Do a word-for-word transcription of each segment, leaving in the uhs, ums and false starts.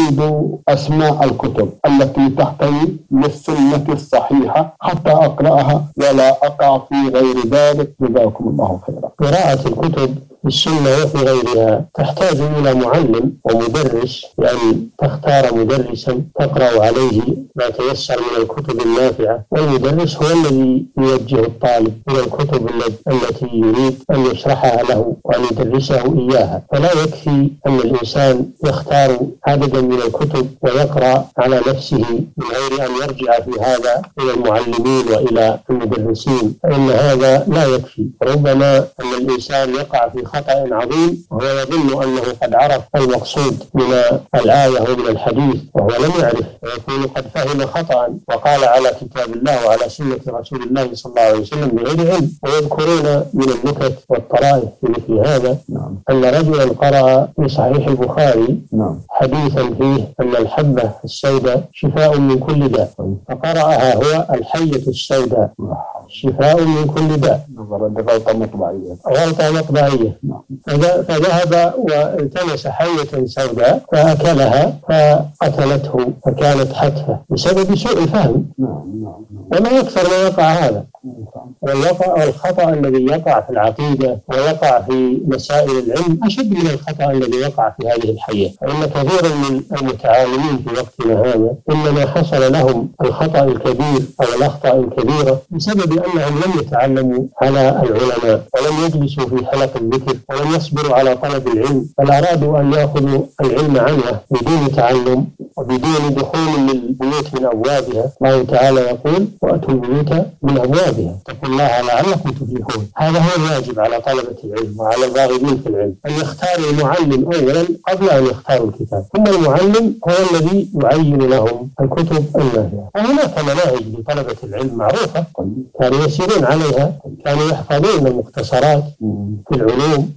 أريد أسماء الكتب التي تحتوي للسنة الصحيحة حتى أقرأها ولا أقع في غير ذلك، جزاكم الله خيرا. قراءة الكتب السنة وفي غيرها تحتاج إلى معلم ومدرس، يعني تختار مدرسا تقرأ عليه ما تيسر من الكتب النافعة، والمدرس هو الذي يوجه الطالب إلى الكتب التي يريد أن يشرحها له وأن يدرسه إياها. فلا يكفي أن الإنسان يختار عددا من الكتب ويقرأ على نفسه من غير أن يرجع في هذا إلى المعلمين وإلى المدرسين، فإن هذا لا يكفي. ربما أن الإنسان يقع في خطأ عظيم وهو يظن أنه قد عرف المقصود من الآية ومن الحديث وهو لم يعرف، ويكون قد فهم خطأ وقال على كتاب الله وعلى سنة رسول الله صلى الله عليه وسلم بغير علم. ويذكرون من النكت والطرائف في مثل هذا نعم. أن رجلا قرأ في صحيح البخاري نعم. حديثا فيه أن الحبة السوداء شفاء من كل داء، فقرأها هو الحية السوداء شفاء من كل داء. غلطة مطبعية غلطة مطبعية. فذهب والتمس حية سوداء فأكلها فقتلته، فكانت حتفة بسبب سوء الفهم. وما أكثر ما يقع هذا، والخطأ الذي يقع في العقيدة ويقع في مسائل العلم أشد من الخطأ الذي يقع في هذه الحية. فإن كثيرا من المتعالمين في وقتنا هذا إنما حصل لهم الخطأ الكبير أو الأخطاء الكبيرة بسبب أنهم لم يتعلموا على العلماء ولم يجلسوا في حلق الذكر ولم يصبروا على طلب العلم، بل أرادوا أن يأخذوا العلم عنه بدون تعلم وبدون دخول للبيوت من أبوابها. الله تعالى يقول وأتوا البيوت من أبوابها اتقوا الله لعلكم تفلحون. هذا هو الواجب على طلبة العلم وعلى الراغبين في العلم، أن يختاروا المعلم أولا قبل أن يختاروا الكتاب، ثم المعلم هو الذي يعين لهم الكتب النافعة. وهناك مناهج لطلبة العلم معروفة كانوا يسيرون عليها، كانوا يحفظون المختصرات في العلوم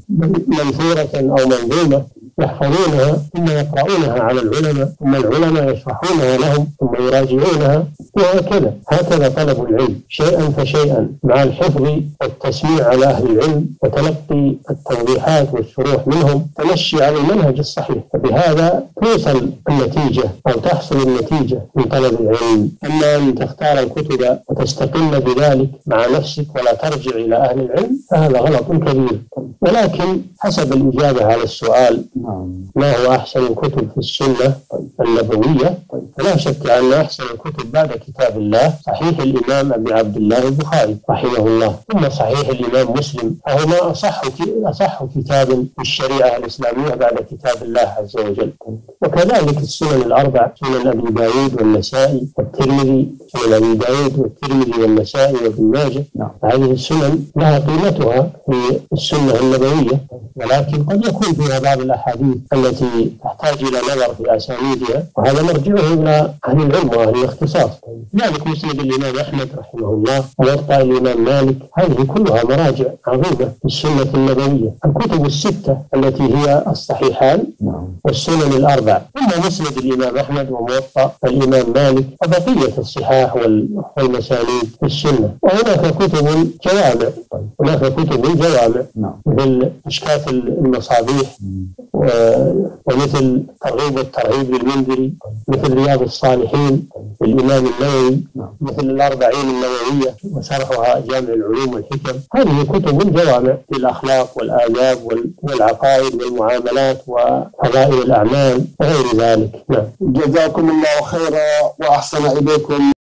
منثورة أو منظومة يحفظونها ثم يقرؤونها على العلماء، ثم العلماء يشرحونها لهم ثم يراجعونها، وهكذا هكذا طلب العلم شيئا فشيئا مع الحفظ والتسميع على أهل العلم وتلقي التوضيحات والشروح منهم، تمشي على المنهج الصحيح. فبهذا توصل النتيجة أو تحصل النتيجة من طلب العلم. أما أن تختار الكتب وتستقل بذلك مع نفسك ولا ترجع إلى أهل العلم فهذا غلط كبير. ولكن حسب الإجابة على السؤال ما هو أحسن الكتب في السنة النبوية، فلا شك أن أحسن الكتب بعد كتاب الله صحيح الإمام أبي عبد الله البخاري رحمه الله، ثم صحيح الإمام مسلم، فهما أصح أصح كتاب في الشريعة الإسلامية بعد كتاب الله عز وجل. وكذلك السنن الأربع، سنن أبي داود والنسائي والترمذي، سنن أبي داود والترمذي والنسائي وابن ماجه، هذه السنن لها قيمتها في السنة النبوية، ولكن قد يكون فيها بعض الأحاديث التي تحتاج إلى نظر في أسانيدها، وهذا مرجعه إلى أهل العلم وأهل الاختصاص. ذلك مسند الإمام أحمد رحمه الله ووطأ الإمام مالك، هذه كلها مراجع عظيمة في السنة النبوية. الكتب الستة التي هي الصحيحان والسنن الأربع، ثم مسند الإمام أحمد وموطأ الإمام مالك وبقية الصحاح والمسانيد في السنة. وهناك كتب جوامع، هناك كتب جوامع مثل مشكاة المصابيح ومثل ترغيب والترهيب للمنذري، مثل رياض الصالحين للإمام النووي، مثل الأربعين النووية وشرحها جامع العلوم والحكم. هذه كتب جوامع في الأخلاق والآداب والعقائد والمعاملات وفضائل الأعمال وغير ذلك. نعم. جزاكم الله خيرا وأحسن إليكم.